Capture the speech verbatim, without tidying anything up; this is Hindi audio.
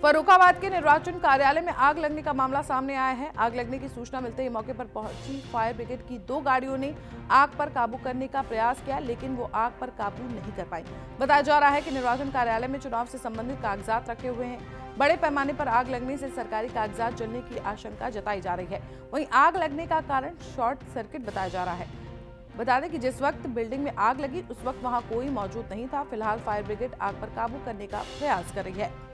फर्रुखाबाद के निर्वाचन कार्यालय में आग लगने का मामला सामने आया है। आग लगने की सूचना मिलते ही मौके पर पहुंची फायर ब्रिगेड की दो गाड़ियों ने आग पर काबू करने का प्रयास किया, लेकिन वो आग पर काबू नहीं कर पाई। बताया जा रहा है कि निर्वाचन कार्यालय में चुनाव से संबंधित कागजात रखे हुए हैं। बड़े पैमाने पर आग लगने से सरकारी कागजात जलने की आशंका जताई जा रही है। वहीं आग लगने का कारण शॉर्ट सर्किट बताया जा रहा है। बता दें कि जिस वक्त बिल्डिंग में आग लगी उस वक्त वहां कोई मौजूद नहीं था। फिलहाल फायर ब्रिगेड आग पर काबू करने का प्रयास कर रही है।